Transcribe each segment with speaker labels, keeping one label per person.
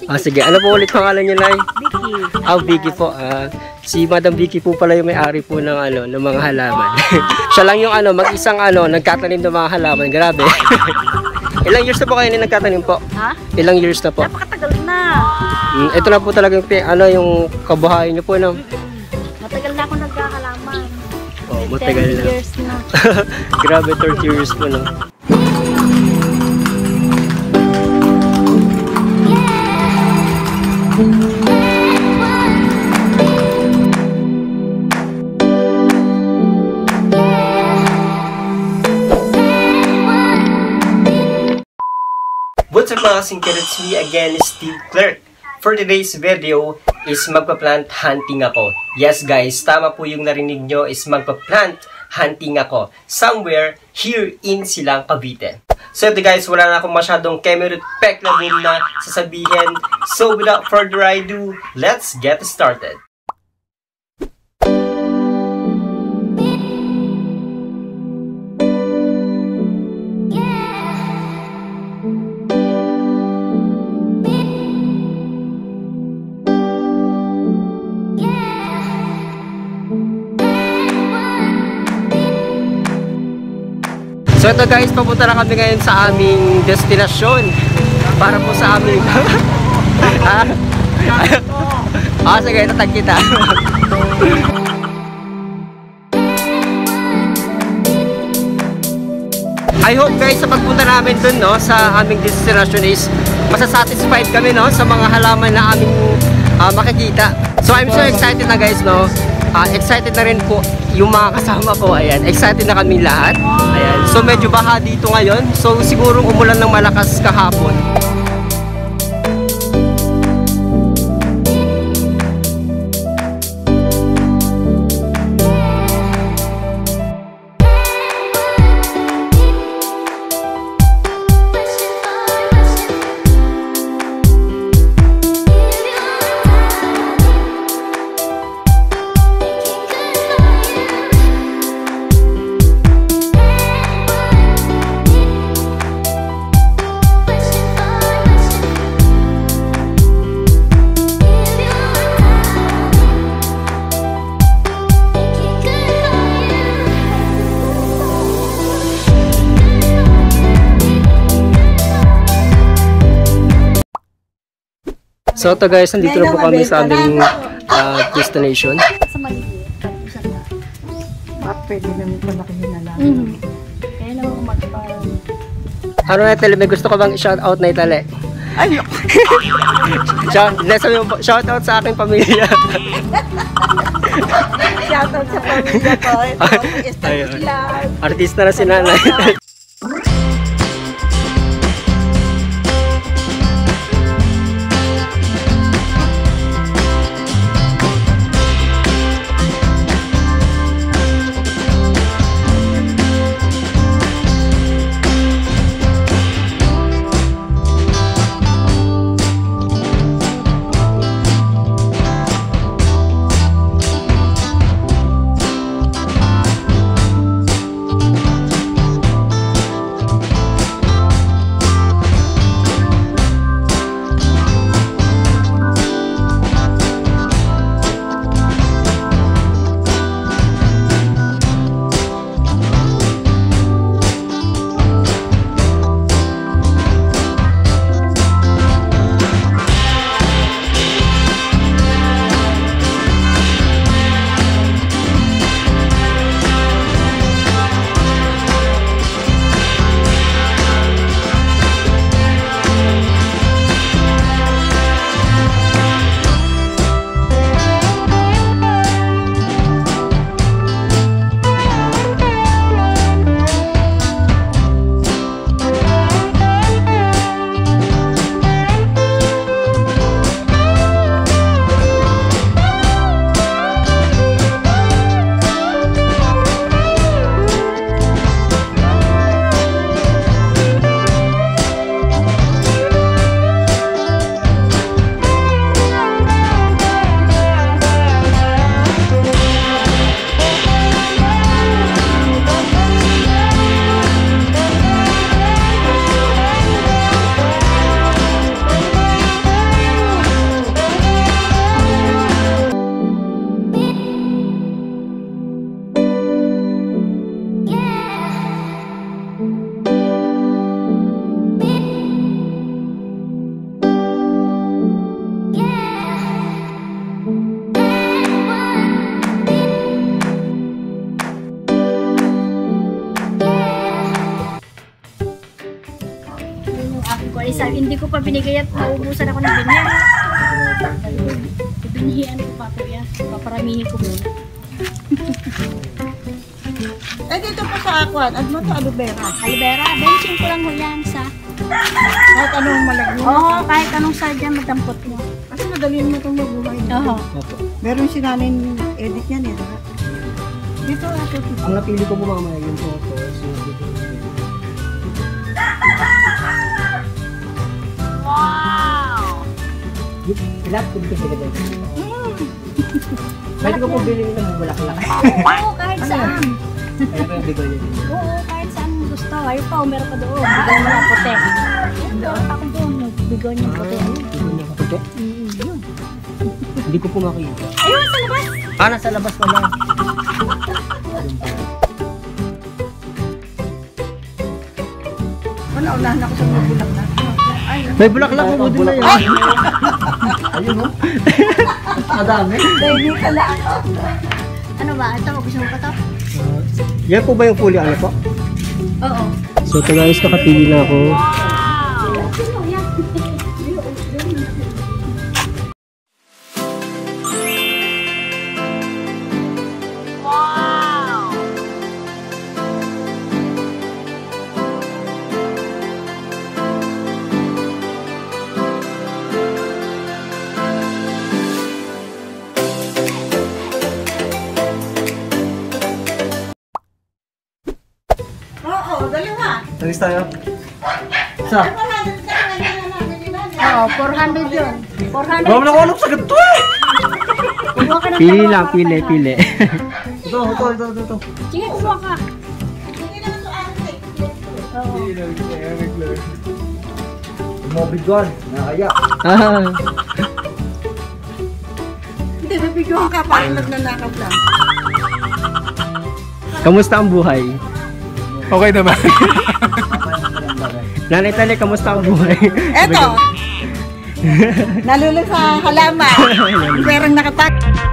Speaker 1: Ah, sige. Ano po ulit pangalan niyo, Nay?
Speaker 2: Vicky.
Speaker 1: Vicky po. Si Madam Vicky po pala yung may-ari po ng ng mga halaman. Siya lang yung mag-isang nagtatanim ng mga halaman. Grabe. Ilang years na po kayo nagtatanim po?
Speaker 2: Ha?
Speaker 1: Ilang years na po?
Speaker 2: Napakatagal na.
Speaker 1: Ito na po talaga yung kabuhayan niyo po, no?
Speaker 2: Matagal na ako nagkakalaman.
Speaker 1: Oh, matagal na.
Speaker 2: 10 years na.
Speaker 1: Grabe, 30 years po, no? What's up mga singkir, it's me again, Steve Clerk. For today's video is magpa-plant hunting ako. Yes guys, tama po yung narinig nyo, is magpa-plant hunting ako. Somewhere here in Silang Cavite. So ito guys, wala na akong masyadong kemerut-peklabun na sasabihin. So without further ado, let's get started. So ito guys, papunta na kami ngayon sa aming destinasyon para po sa aming sige, tatag kita. I hope guys sa pagpunta namin dun, no, sa aming destination is masasatisfied kami, no, sa mga halaman na aming makikita. So I'm so excited na guys, no. Excited na rin po yung mga kasama ko. Ayan, excited na kami lahat. Ayan, so medyo baha dito ngayon. So siguro umulan ng malakas kahapon. So ito guys, nandito na po kami sa aming destination.
Speaker 2: Sa maliit.
Speaker 3: Pwede naman pa nakihinala.
Speaker 2: Kaya naman magparang.
Speaker 1: Ano na Itali, may gusto ka bang i-shout out na Itali?
Speaker 3: Ay!
Speaker 1: Shout out sa aking pamilya.
Speaker 3: Shoutout sa pamilya ko. Ito,
Speaker 1: Artista na si Nanay.
Speaker 2: ko pa binigay at maubusan ako ng binhi. Binhian ko pa kuya. Paparamihin ko muna.
Speaker 3: Eh, dito po sa Aquan. Ano to? Aloe vera.
Speaker 2: Aloe vera, benching ko lang ho yan sa...
Speaker 3: Kahit anong malagyan.
Speaker 2: Oo, kahit anong sadya madampot mo.
Speaker 3: Kasi madaliin mo itong mabuhay.
Speaker 2: Oo.
Speaker 3: Meron si nanay edit niyan eh. Diba? Dito ito.
Speaker 1: Ang napili ko po mamaya yung photo.
Speaker 2: Wow!
Speaker 1: Lahat ko dito sila dito. Pwede ko po bilhin ng bulaklak.
Speaker 2: Oo, kahit saan.
Speaker 1: Kaya ko yung bigay niya dito.
Speaker 2: Oo, kahit saan gusto. Ayun pa, meron pa doon. Bigay mo na puti. Doon ako doon. Bigay niyo puti.
Speaker 1: Bigay niya kapatid?
Speaker 2: Yun.
Speaker 1: Hindi ko po makita.
Speaker 2: Ayun, sa labas.
Speaker 1: Ah, nasa labas pala.
Speaker 3: Unahan ako sa mga bulaklak. Ay,
Speaker 1: May bulaklak po din na yan. Ayun o. Madami.
Speaker 3: baby pala ako.
Speaker 2: Ano ba? Ito, gusto mo pa to?
Speaker 1: Yan po ba yung fully ano po?
Speaker 2: Oo.
Speaker 1: So ito guys, nakapili na ako.
Speaker 3: Oo, dalawa.
Speaker 1: Talis tayo. Sa?
Speaker 2: Oo, 400 yun. 400.
Speaker 1: Wala ko alam sa ganito eh!
Speaker 2: Kumuha ka ng
Speaker 1: Pili
Speaker 2: dalawa,
Speaker 1: lang, pili,
Speaker 2: 500.
Speaker 1: pili. Ito.
Speaker 2: Sige, kumuha ka. Oo.
Speaker 1: Mobidwan, nakaya.
Speaker 3: Hindi, nabigyan ka pa. Nagnanakaw lang.
Speaker 1: Kamusta ang buhay?
Speaker 4: Okay naman.
Speaker 1: Nanay Tali, kamusta ang buhay?
Speaker 3: Eto. Nalulog sa halaman. Perang nakatak.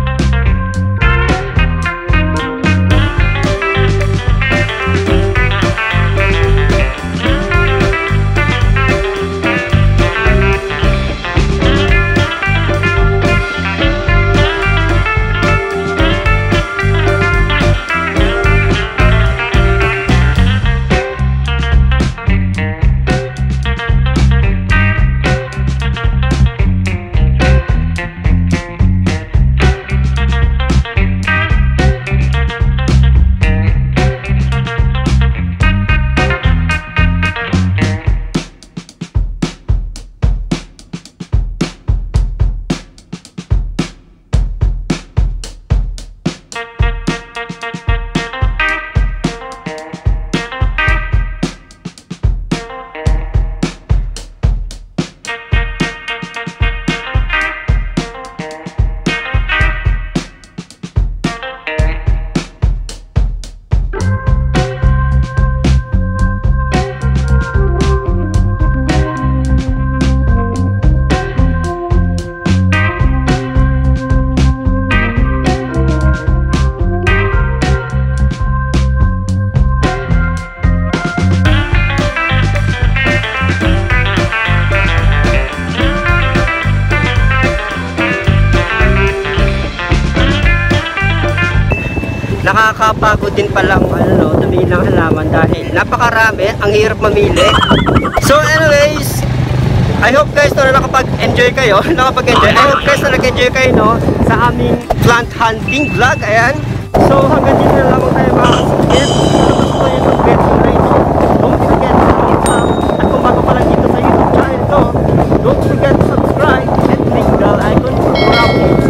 Speaker 1: Nakakapagod din palang tumingin ng halaman dahil napakarami, ang hirap mamili. So anyways, I hope guys na nakapag-enjoy kayo, I hope guys na nag-enjoy kayo sa aming plant hunting vlog. Ayan. So hanggang dito na lamang tayo mga kasikip. Tapos po yung mag-bet ko na ito. Don't forget to thumbs up. At kung bago pa lang dito sa YouTube channel ko, don't forget to subscribe and click the bell icon for more updates.